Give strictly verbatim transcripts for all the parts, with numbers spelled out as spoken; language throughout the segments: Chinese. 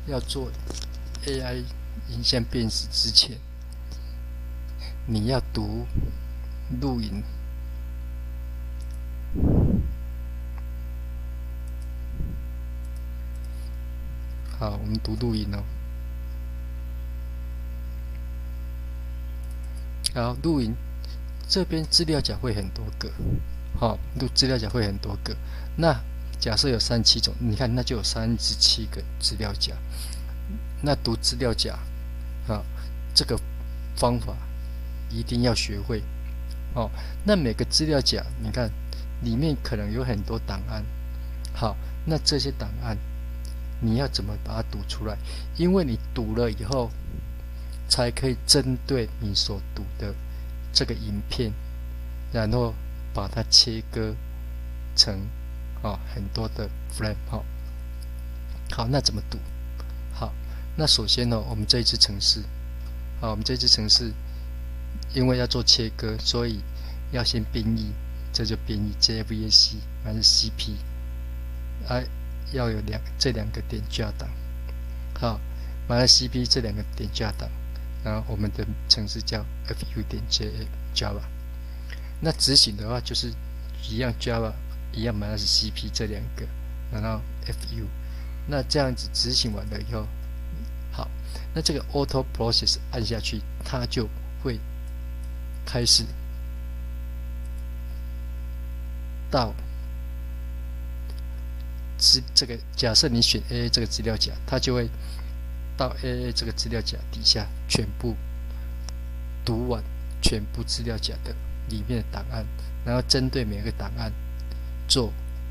要做 A I 影像辨识之前，你要读录影。好，我们读录影哦。好，录影这边资料夹会很多个，好，录资料夹会很多个。那假设有三七种，你看那就有三十七个资料夹。那读资料夹，啊，这个方法一定要学会哦。那每个资料夹，你看里面可能有很多档案，好，那这些档案你要怎么把它读出来？因为你读了以后，才可以针对你所读的这个影片，然后把它切割成哦很多的 frame 哈、哦。好，那怎么读？好，那首先呢、哦，我们这一支程式，好，我们这支程式因为要做切割，所以要先编译，这就编译 J F A C 还是 C P， 啊，要有两这两个点加档，好，完了 C P 这两个点加档，然后我们的程式叫 F U 点 Java。那执行的话就是一样 Java 一样买的是 C P 这两个，然后 F U。那这样子执行完了以后，好，那这个 Auto Process 按下去，它就会开始到资这个假设你选 A A 这个资料夹，它就会到 A A 这个资料夹底下全部读完全部资料夹的里面的档案，然后针对每个档案做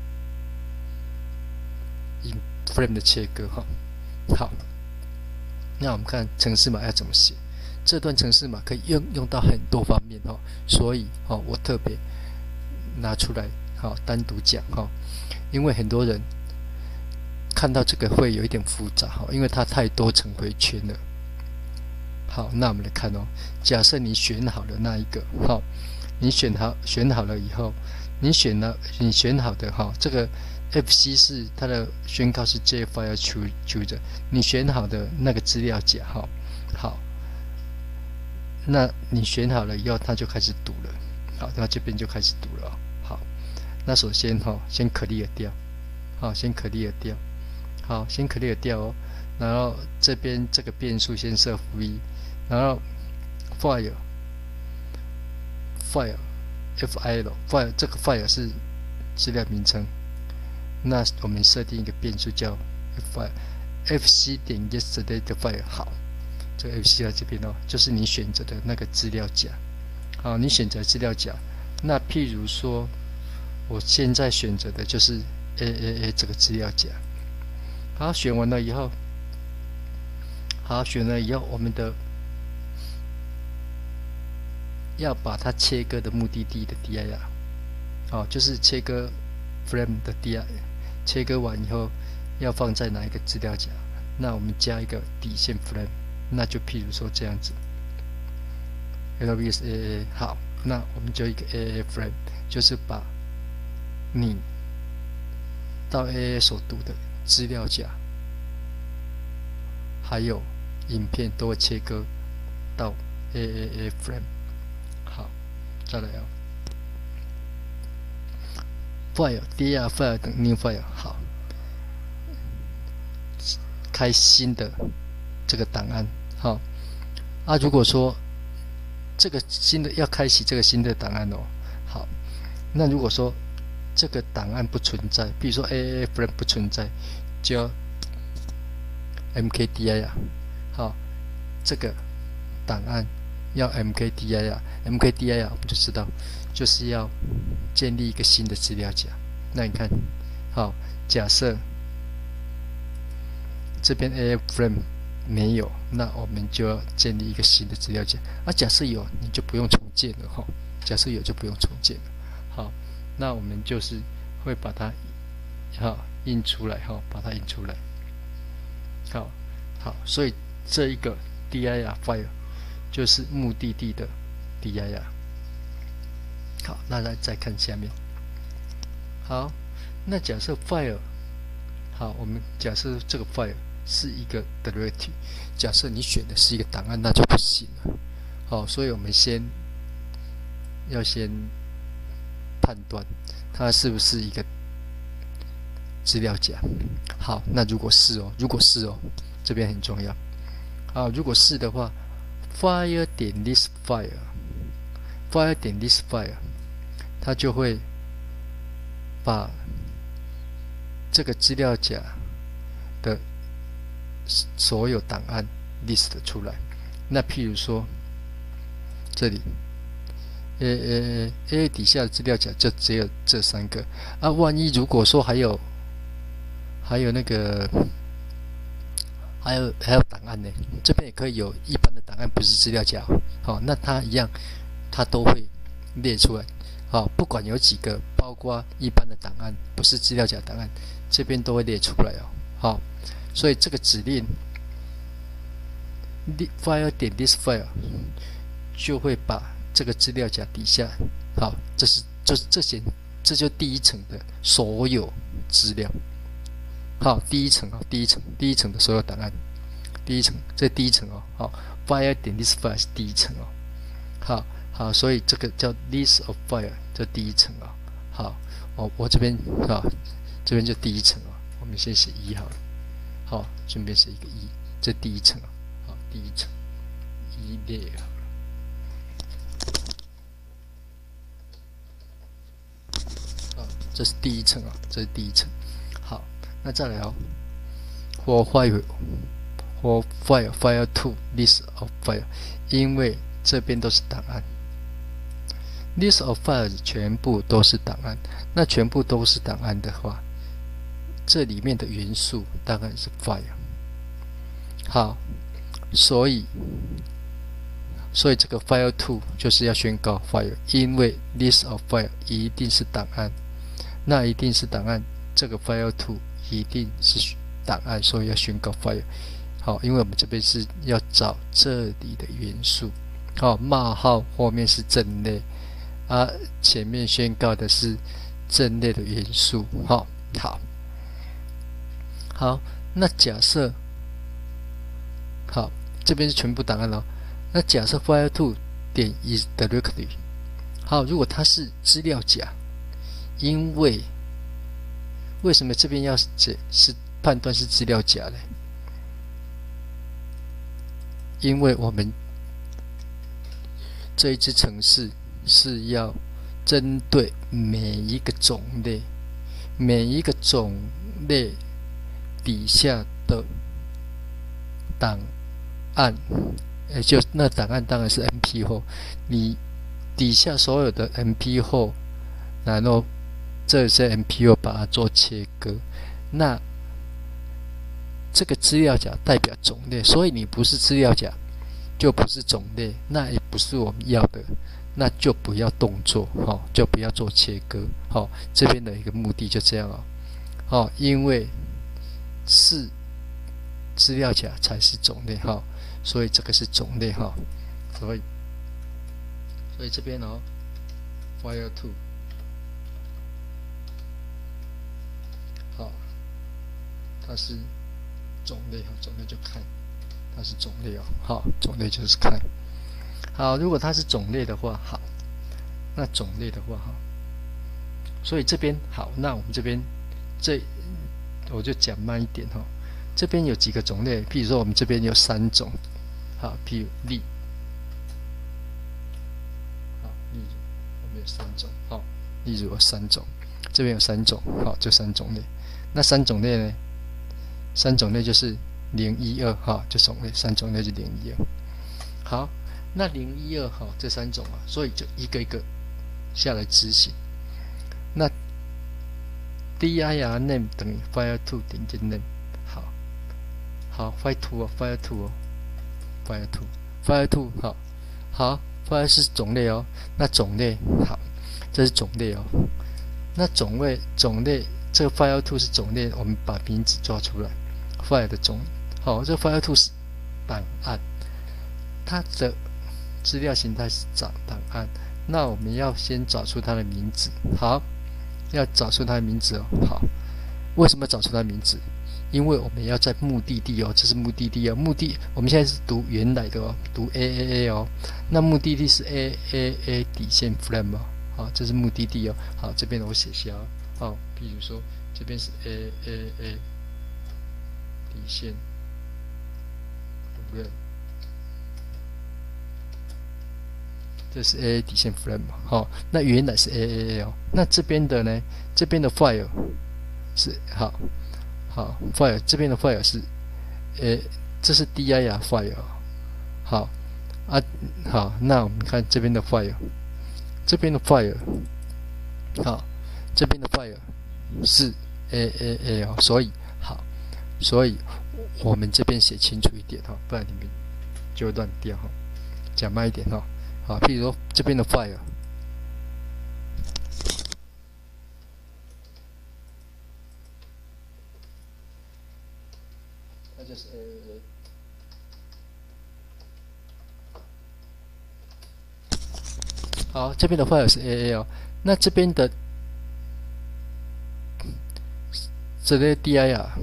影 frame 的切割哈。好，那我们看程式码要怎么写。这段程式码可以用用到很多方面哈，所以哦，我特别拿出来好单独讲哈，因为很多人看到这个会有一点复杂哈，因为它太多层回圈了。好，那我们来看哦，假设你选好了那一个，好，你选好选好了以后，你选了你选好的哈，这个 F C 是它的宣告是 J File Chooser， 你选好的那个资料夹哈，好，那你选好了以后，它就开始读了，好，那这边就开始读了，好，那首先哈，先 clear 掉，好，先 clear 掉，好，先 clear 掉哦，然后这边这个变数先设 v。然后 file file file file 这个 file 是资料名称，那我们设定一个变数叫 file fc 点 yesterday 的 file。 好，这个 fc 在这边哦，就是你选择的那个资料夹。好，你选择资料夹，那譬如说我现在选择的就是 A A A 这个资料夹。好，选完了以后，好，选了以后，我们的要把它切割的目的地的 dir， 哦，就是切割 frame 的 dir， 切割完以后要放在哪一个资料夹？那我们加一个底线 frame， 那就譬如说这样子 ，lvs aa， 好，那我们就一个 aa frame， 就是把你到 aa 所读的资料夹，还有影片都会切割到 aa frame。好，再来哦 ，file dir file 等 new file， 好，开新的这个档案，好，啊，如果说这个新的要开启这个新的档案哦，好，那如果说这个档案不存在，比如说 aa frame 不存在，就要 mkdir， 好，这个档案要 mkdir， mkdir 我们就知道就是要建立一个新的资料夹。那你看，好，假设这边 A F frame 没有，那我们就要建立一个新的资料夹。啊，假设有，你就不用重建了哈。假设有就不用重建了。好，那我们就是会把它好印出来哈，把它印出来。好，好，所以这一个 dir file 就是目的地的 dir。好，那来再看下面。好，那假设 file， 好，我们假设这个 file 是一个 directory。假设你选的是一个档案，那就不行了。好，所以我们先要先判断它是不是一个资料夹。好，那如果是哦，如果是哦，这边很重要。好，如果是的话 ，file 点 list file，file 点 list file， 它就会把这个资料夹的所有档案 list 出来。那譬如说，这里 A A A 底下的资料夹就只有这三个啊。万一如果说还有还有那个还有还有档案呢，这边也可以有一般的档案，不是资料夹。好，那它一样，它都会列出来。好，不管有几个，包括一般的档案，不是资料夹档案，这边都会列出来哦。好，所以这个指令 file 点 list file 就会把这个资料夹底下，好，这是这这些，这就第一层的所有资料。好，第一层哦，第一层，第一层的所有档案，第一层，这第一层哦，好 ，file 点 list file 是第一层哦。好，好，所以这个叫 list of file， 这第一层哦。好，我我这边啊，这边就第一层哦，我们先写一好了。好，顺便写一个一，这第一层哦。好，第一层一列好了。好，这是第一层啊，这是第一层。好，那再来哦 ，for file for file file to list of file， 因为这边都是档案 ，list of files 全部都是档案。那全部都是档案的话，这里面的元素当然是 file。好，所以所以这个 file to 就是要宣告 file， 因为 list of file 一定是档案，那一定是档案。这个 file to 一定是档案，所以要宣告 file。好，因为我们这边是要找这里的元素。好，冒号后面是阵列，啊，前面宣告的是阵列的元素。好，好，好，那假设，好，这边是全部档案了。那假设 file to 点 is directory， 好，如果它是资料夹，因为为什么这边要解是判断是资料夹呢？因为我们这一支程式是要针对每一个种类，每一个种类底下的档案，也就那档案当然是 M P 后，你底下所有的 M P 后，然后这些 M P 后把它做切割，那这个资料夹代表种类，所以你不是资料夹，就不是种类，那也不是我们要的，那就不要动作，哦，就不要做切割，哦，这边的一个目的就这样哦，哦，因为是资料夹才是种类，哈，所以这个是种类，哈，所以所以这边哦 ，file to。好，它是种类，哈，种类就看，它是种类哦，好，种类就是看。好，如果它是种类的话，好，那种类的话，哈，所以这边好，那我们这边这我就讲慢一点哈。这边有几个种类，譬如说我们这边有三种，好，譬如例，好，例如我们有三种，好，例如有三种，这边有三种，好，就三种类。那三种类呢？三种类就是零一二，哈，就种类，三种类是零一二。好，那零一二，哈，这三种啊，所以就一个一个下来执行。那 dir name 等于 file to 点击 name， 好，好 file to 哦 ，file to 哦 ，file to，file to 好，好 file 是种类哦，那种类好，这是种类哦，那种类种类。这个 file to 是种类，我们把名字抓出来 ，file 的种，好，这个 file to 是档案，它的资料形态是找档案，那我们要先找出它的名字，好，要找出它的名字哦，好，为什么找出它的名字？ 因为我们要在目的地哦，这是目的地哦，目的我们现在是读原来的哦，读 A A A 哦，那目的地是 A A A 底线 frame 哦，好，这是目的地哦，好，这边我写下哦，比如说这边是 A A A 底线 frame。这是 A A 底线 frame 嘛，好、哦，那原来是 A A A 哦，那这边的呢？这边的 file 是好，好 file 这边的 file 是，呃，这是 dir file， 好啊，好，那我们看这边的 file， 这边的 file， 好，这边的 file 是 A A A 哦，所以好，所以我们这边写清楚一点哈、哦，不然你们就会乱掉哈、哦，讲慢一点哈、哦。好，譬如说这边的 file， 那就是 A A A。好，这边的 file 是 A A A 哦，那这边的这类 dir 啊，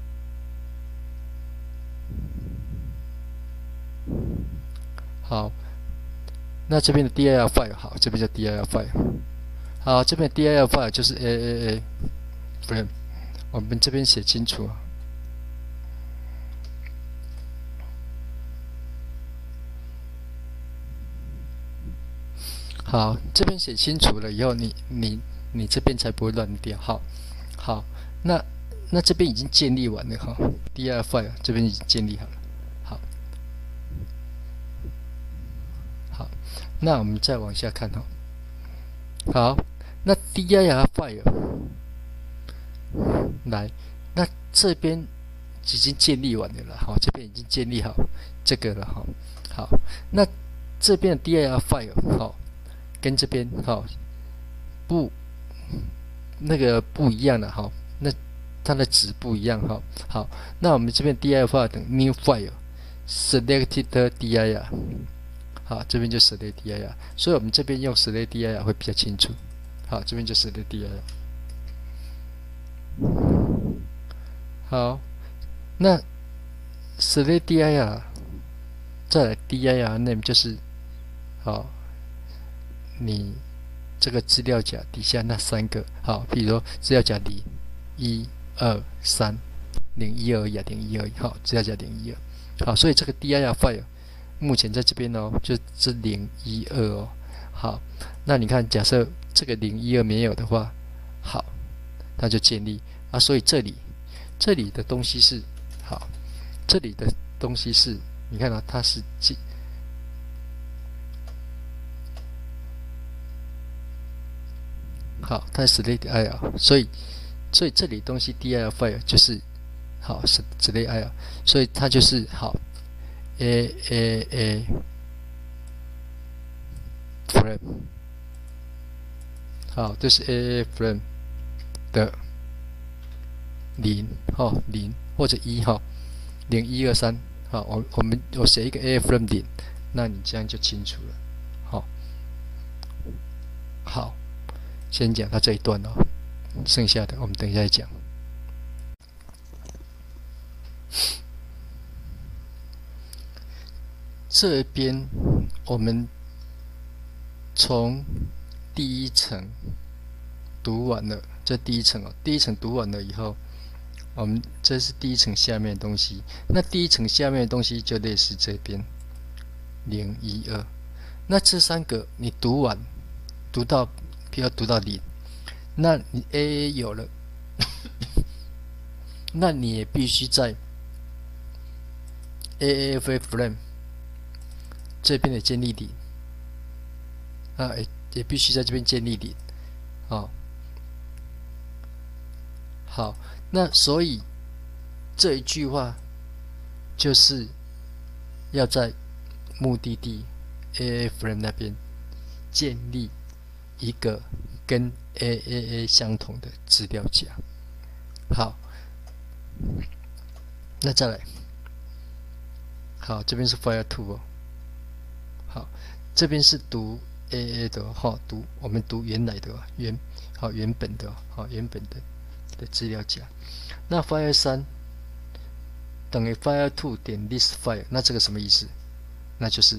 好。那这边的 dir file 好，这边叫 dir file， 好，这边的 dir file 就是 A A A frame， 我们这边写清楚。好，这边写清楚了以后，你你你这边才不会乱掉。好，好，那那这边已经建立完了哈 ，dir file 这边已经建立好了。好，好。那我们再往下看哈，好，那 dir file 来，那这边已经建立完了了，好，这边已经建立好这个了哈，好，那这边的 dir file 好，跟这边好不那个不一样的哈，那它的值不一样哈，好，那我们这边 dir file 等 new file selected dir。好，这边就 select dir， 所以我们这边用 select dir 会比较清楚。好，这边就 select dir。好，那 select dir， 再来 dir name 就是，好，你这个资料夹底下那三个，好，比如说资料夹零、一、二、三，零一二呀，零一二，好，资料夹零一二，好，所以这个 dir file。目前在这边哦，就是零一二哦。好，那你看，假设这个零一二没有的话，好，它就建立啊。所以这里这里的东西是好，这里的东西是，你看到、啊、它是建好，它是 select dir， 所以所以这里东西 dir file 就是好是 select dir， 所以它就是好。A A A frame， 好，这是 A A frame 的零哈零或者一哈零一二三，好，我我们我写一个 A A frame 零，那你这样就清楚了，好，好，先讲到这一段哦，剩下的我们等一下再讲。这边我们从第一层读完了，这第一层哦，第一层读完了以后，我们这是第一层下面的东西。那第一层下面的东西就类似这边零一二，那这三个你读完，读到不要读到零，那你 A A 有了，那你也必须在 A A F frame。这边的建立零啊，也也必须在这边建立零，哦，好，那所以这一句话就是要在目的地 A A frame 那边建立一个跟 A A A 相同的资料夹。好，那再来，好，这边是 file two 哦。好，这边是读 A A 的哈、哦，读我们读原来的原好原本的好原本的的资料夹。那 file 三等于 file two 点 list file， 那这个什么意思？那就是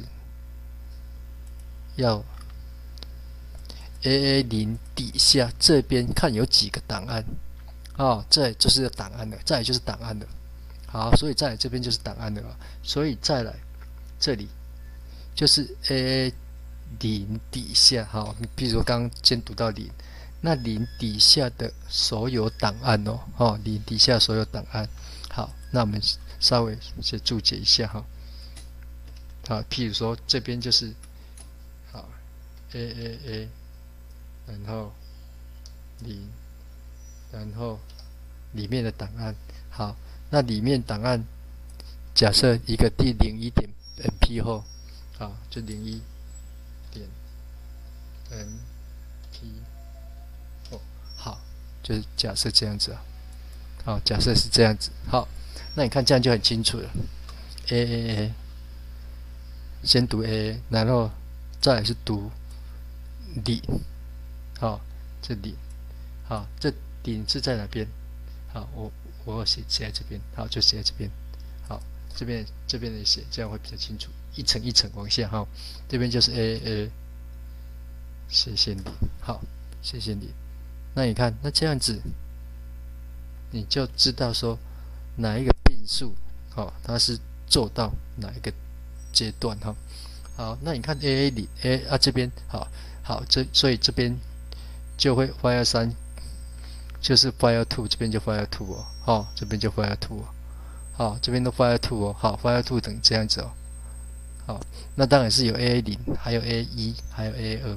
要 A A 零底下这边看有几个档案哦，这就是档案了，再来就是档案了。好，所以再来这边就是档案了，所以再来这里就是 A A 零底下，好，你比如说刚刚先读到零，那零底下的所有档案哦，哦，零底下所有档案。好，那我们稍微先注解一下哈。好，譬如说这边就是好 A A A， 然后零，然后里面的档案。好，那里面档案假设一个第零一点 M P 后，好，就零一点 M P 后，好，就是假设这样子啊。好，假设是这样子。好，那你看这样就很清楚了。A A A， 先读 A， 然后再来是读零。好，这零，好，这零是在哪边？好，我我写写在这边。好，就写在这边。好，这边这边也写，这样会比较清楚。一层一层往下，哈，这边就是 A A， 斜线零。好，斜线零。那你看，那这样子。你就知道说哪一个变数，哦，它是做到哪一个阶段哈。好，那你看 A A 零 A 啊这边好好这所以这边就会 file 三就是 file two 这边就 file two 哦，哦这边就 file two 哦，好这边都 file two 哦，好 file two 等这样子哦。好，那当然是有 A A 零，还有 A A 一，还有 A A 二。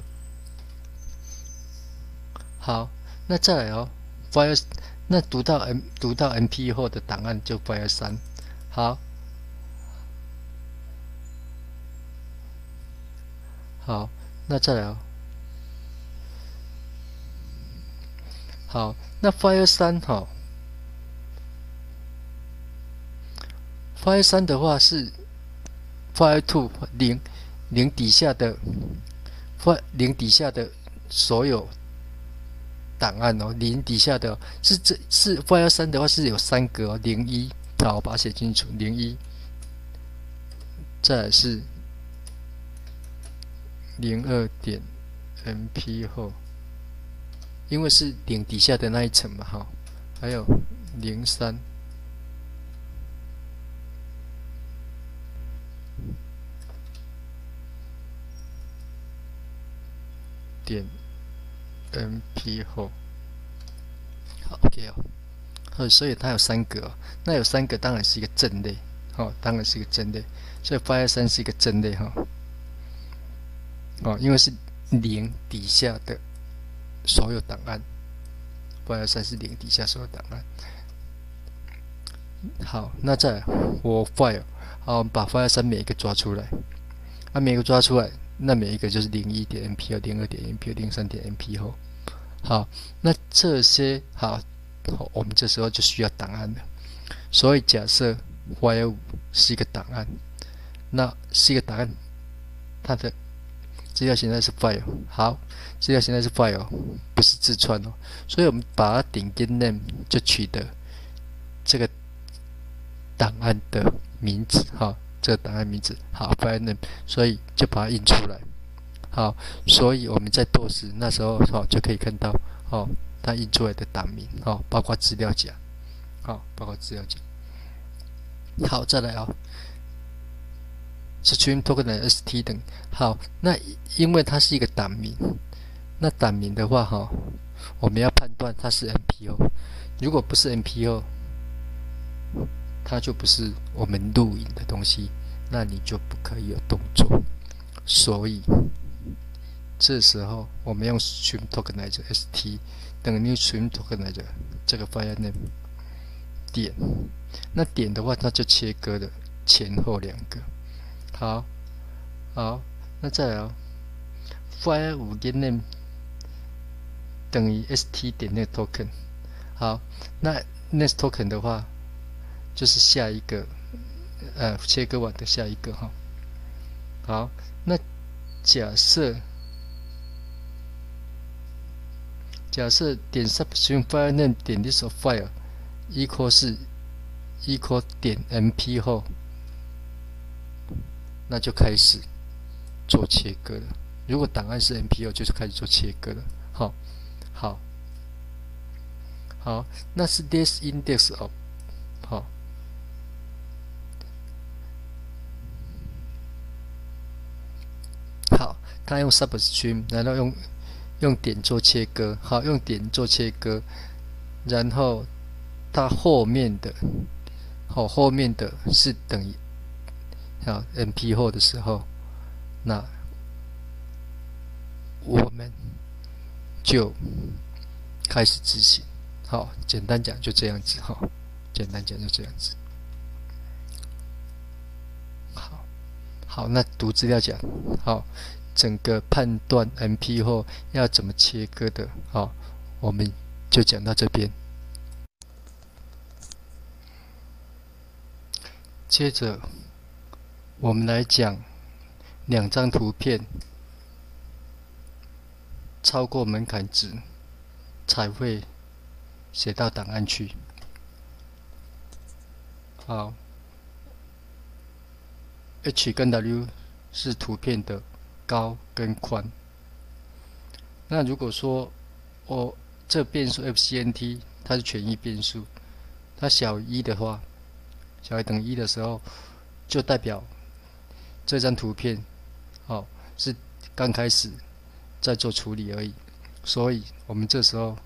好，那再来哦 ，file。那读到 M 读到 M P 后的档案就 file 三，好，好，那再来哦，好，那 file 三哈 ，file 三的话是 file two 零零底下的 file 零底下的所有。档案哦，零底下的是这是 file 三的话是有三个哦，零一，好，我把它写清楚，零一，再来是零二点 M P 后，因为是零底下的那一层嘛，哈，还有零三点 M P 后，好 ，OK 哦，呃，所以它有三个、哦，那有三个当然是一个正类，哦，当然是一个正类，所以 file 三是一个正类哈、哦，哦，因为是零底下的所有档案 ，file 三是零底下所有档案。好，那再来我 file， 好，我们把 file 三每一个抓出来，啊，每一个抓出来。那每一个就是零一点 M P 后、零二点 M P 后、零三点 M P 后。好，那这些好，我们这时候就需要档案了。所以假设 file 五是一个档案，那是一个档案，它的资料现在是 file。好，资料现在是 file， 不是字串哦。所以我们把它顶跟 name 就取得这个档案的名字，哈。这个档案名字好 file name， 所以就把它印出来。好，所以我们在做时那时候好就可以看到哦，它印出来的档名哦，包括资料夹，好，包括资料夹。好，再来哦 ，stream token 的 st 等。好，那因为它是一个档名，那档名的话哈，我们要判断它是 M P 后，如果不是 M P 后。它就不是我们录影的东西，那你就不可以有动作。所以这时候我们用 stream tokenizer st 等于 stream tokenizer 这个 file name 点，那点的话它就切割了前后两个。好，好，那再来哦 ，file 五跟 name 等于 st 点那个 token。好，那 next token 的话。就是下一个，呃，切割完的下一个哈。好，那假设假设点 substring file name 点 list of file equal 是 equal 点 mp 后，那就开始做切割了。如果档案是 mp 后，就是开始做切割了。好，好，好，那是 this index of 好。好，它用 substring， 然后用用点做切割，好，用点做切割，然后它后面的，好，后面的是等于好 mp 后的时候，那我们就开始执行。好，简单讲就这样子，哈，简单讲就这样子。好，好，那读资料讲，好。整个判断 mp 后要怎么切割的，好，我们就讲到这边。接着，我们来讲两张图片超过门槛值才会写到档案去。好 ，H 跟 W 是图片的高跟宽。那如果说我这变数 F C N T 它是权益变数，它小于一的话，小于等于一的时候，就代表这张图片，哦，是刚开始在做处理而已。所以我们这时候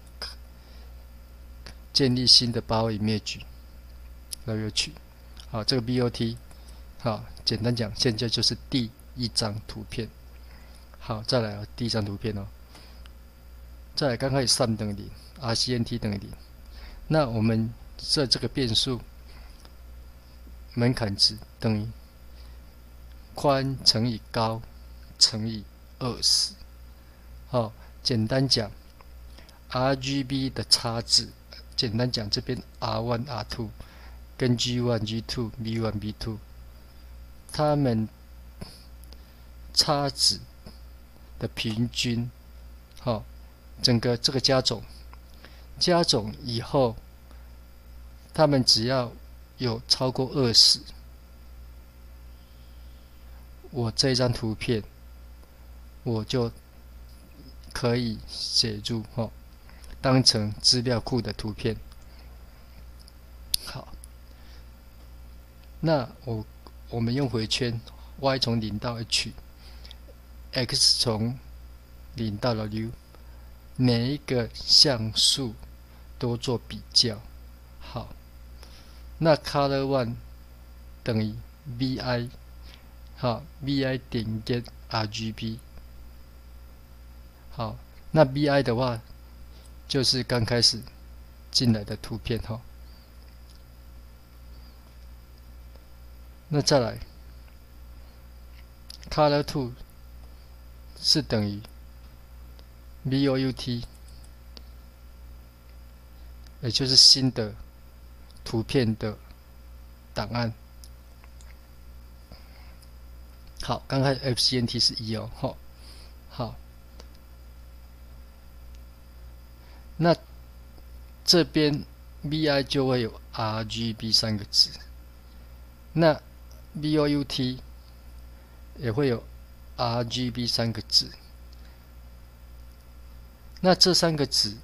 建立新的八位image 来约取。好，这个 B O T， 好，简单讲，现在就是第一张图片。好，再来啊，第一张图片哦。再来，刚开始 sum 等于零 ，R C N T 等于零。那我们设这个变数门槛值等于宽乘以高乘以二十。好，简单讲 ，R G B 的差值，简单讲这边 R 一 R 二 跟 G 一 G 二 B 一 B 二，它们差值的平均，好、哦，整个这个加总，加总以后，他们只要有超过二十，我这一张图片我就可以写入哦，当成资料库的图片。好，那我我们用回圈 ，y 从零到 h。X 从零到 W， 每一个像素都做比较。好，那 color one 等于 vi， 好 vi 点 get rgb。好，那 vi 的话就是刚开始进来的图片哈。那再来 color two。是等于 vout， 也就是新的图片的档案。好，刚才 F C N T 是一哦，好，好，那这边 vi 就会有 R G B 三个值，那 vout 也会有R G B 三个值，那这三个值，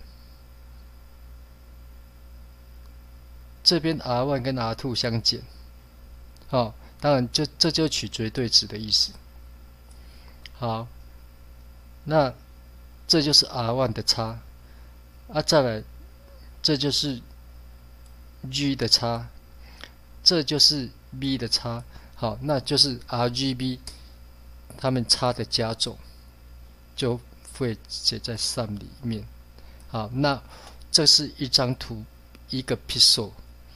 这边 R 一 跟 R 二 相减，哦，当然就这就取绝对值的意思。好，那这就是 R 一 的差，啊，再来，这就是 G 的差，这就是 B 的差，好，那就是 R G B。它们差的加总就会写在 sum 里面。好，那这是一张图，一个 pixel，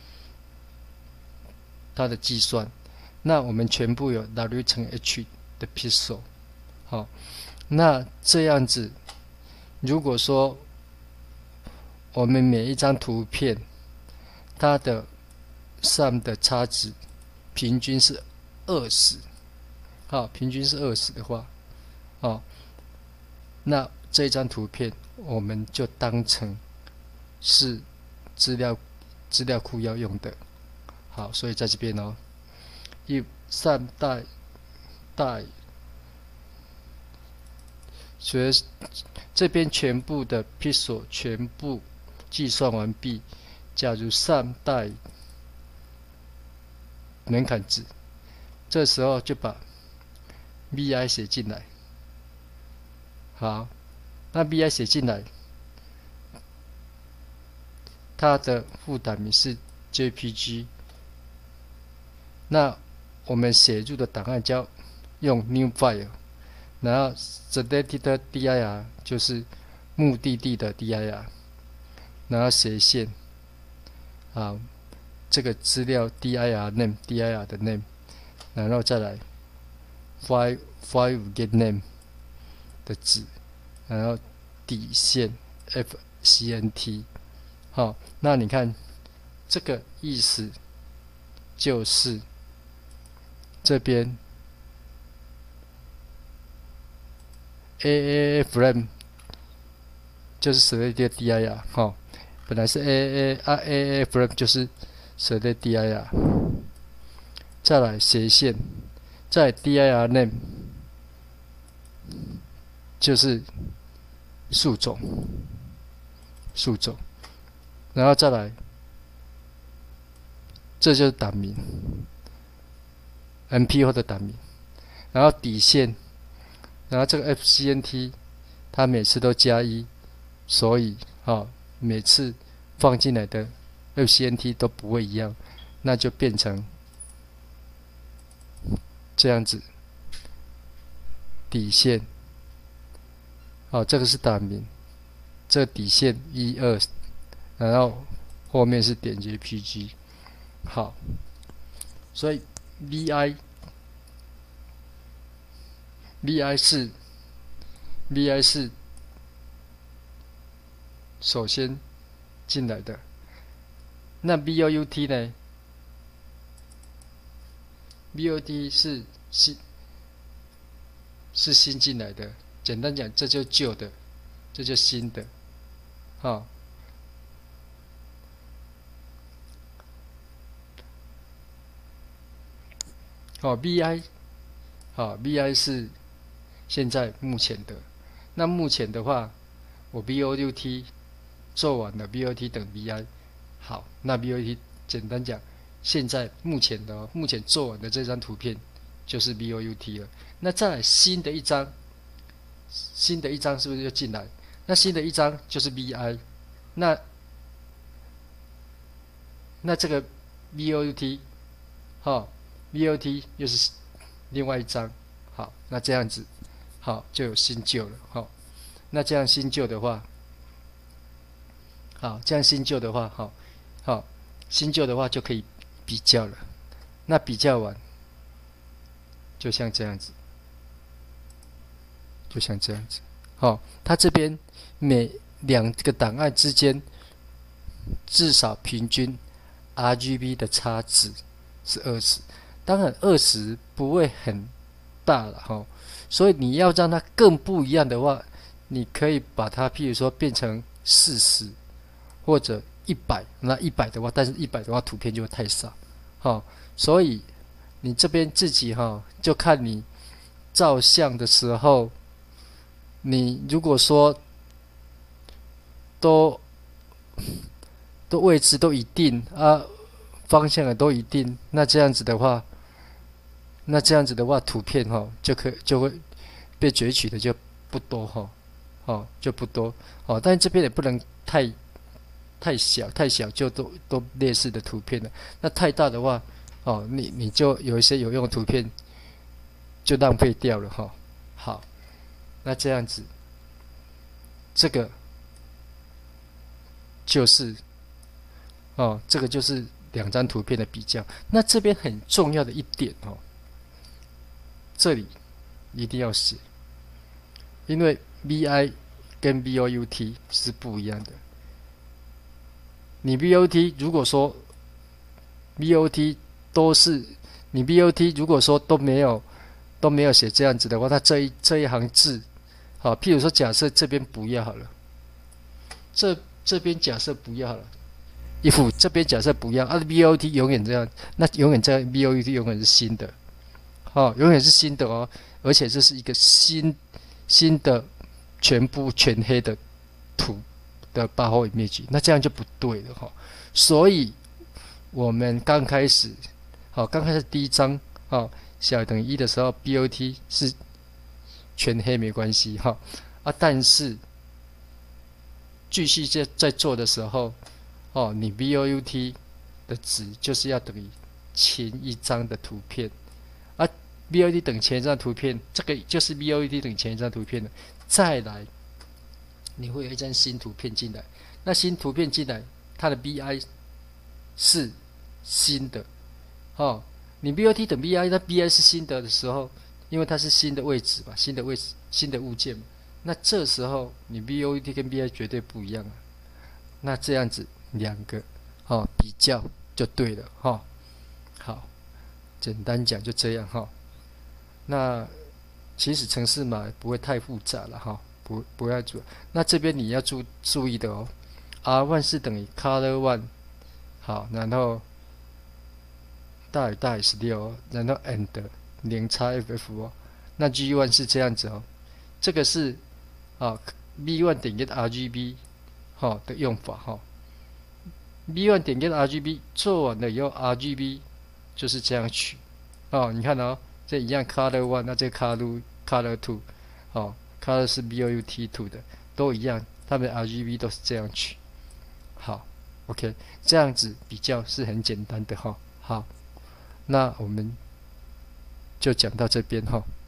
它的计算。那我们全部有 W 乘 H 的 pixel。好，那这样子，如果说我们每一张图片它的 sum 的差值平均是二十。好，平均是二十的话，哦，那这张图片我们就当成是资料资料库要用的， 好，所以在这边哦，if sum 大大，所以这边全部的 pixel 全部计算完毕。假如 sum 大于门槛值，这时候就把 vi 写进来。好，那 vi 写进来，它的副档名是 J P G。那我们写入的档案叫用 new file， 然后 selected dir 就是目的地的 dir， 然后斜线，好，这个资料 dir name dir 的 name， 然后再来 file file get name 的值，然后底线 fcnt。好，那你看这个意思就是这边 A A A frame 就是 selected dir 哈，本来是 A A A 啊 A A A frame 就是 selected dir， 再来斜线，再来 dir name 就是树种，树种，然后再来，这就是档名 ，M P 后的档名，然后底线，然后这个 F C N T 它每次都加一，所以啊、哦，每次放进来的 F C N T 都不会一样，那就变成这样子，底线，好、哦，这个是档名，这个底线一二，然后后面是点 J P G。好，所以 vi vi 是 vi 是首先进来的，那 bout 呢 ？bout 是新是新进来的，简单讲，这就旧的，这就新的，好。好 ，vi， 好 ，vi 是现在目前的。那目前的话，我 bout 做完了 ，bout 等 vi。好，那 bout 简单讲，现在目前的、哦、目前做完的这张图片就是 bout 了。那再来新的一张，新的一张是不是就进来？那新的一张就是 vi。那那这个 bout， 好。bout 又是另外一张，好，那这样子，好就有新旧了，好，那这样新旧的话，好，这样新旧的话，好，好，新旧的话就可以比较了，那比较完，就像这样子，就像这样子，好，它这边每两个档案之间至少平均 R G B 的差值是二十。当然，二十不会很大了哈，所以你要让它更不一样的话，你可以把它，譬如说变成四十或者一百。那一百的话，但是一百的话图片就会太少，哈，所以你这边自己哈，就看你照相的时候，你如果说都都位置都一定啊，方向也都一定，那这样子的话。那这样子的话，图片哈、哦、就可就会被攫取的就不多哈、哦，哦就不多哦。但是这边也不能太太小，太小就都都类似的图片了。那太大的话，哦，你你就有一些有用的图片就浪费掉了哈、哦。好，那这样子，这个就是哦，这个就是两张图片的比较。那这边很重要的一点哦。这里一定要写，因为 vi 跟 bout 是不一样的。你 bout 如果说 bout 都是你 bout 如果说都没有都没有写这样子的话，它这一这一行字，好，譬如说假设这边不要好了，这这边假设不要好了， if 这边假设不要啊 B O T 永远这样，那永远这样 B O T 永远是新的，哦，永远是新的哦，而且这是一个新新的全部全黑的图的八号 image， 那这样就不对了哈、哦。所以我们刚开始，好、哦，刚开始第一张，哦，小于等于一的时候 ，B O T 是全黑没关系哈、哦、啊，但是继续在在做的时候，哦，你 B O U T 的值就是要等于前一张的图片，啊 ，B O U T 等前一张图片，这个就是 B O U T 等前一张图片了。再来，你会有一张新图片进来，那新图片进来，它的 B I 是新的，哦，你 B O T 等 B I， 那 B I 是新的的时候，因为它是新的位置嘛，新的位置，新的物件嘛，那这时候你 B O T 跟 B I 绝对不一样啊。那这样子两个哦比较就对了哈、哦。好，简单讲就这样哈、哦。那其实程式码不会太复杂了哈、哦，不不要注。那这边你要注注意的哦 ，R 一 是等于 color one， 好，然后大于大于十六、哦，然后 and 零叉 F F 哦。那 G 一 是这样子哦，这个是啊 B 一 点 get R G B 哈、哦、的用法哈、哦。B 一 点 get R G B 做完了以后 ，R G B 就是这样取哦。你看哦，这一样 color one， 那这个 color color two， 哦 ，color 是 B O U T two 的，都一样，它们的 R G B 都是这样取。好 ，OK， 这样子比较是很简单的哈、哦。好，那我们就讲到这边哈、哦。